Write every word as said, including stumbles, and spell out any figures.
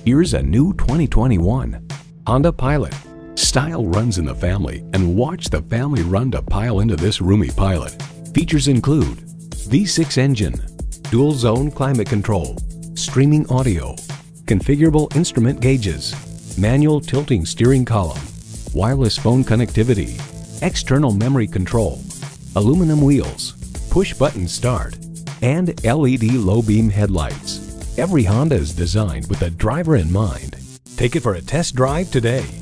Here's a new twenty twenty-one Honda Pilot. Style runs in the family, and watch the family run to pile into this roomy Pilot. Features include V six engine, dual zone climate control, streaming audio, configurable instrument gauges, manual tilting steering column, wireless phone connectivity, external memory control, aluminum wheels, push-button start, and L E D low-beam headlights. Every Honda is designed with the driver in mind. Take it for a test drive today.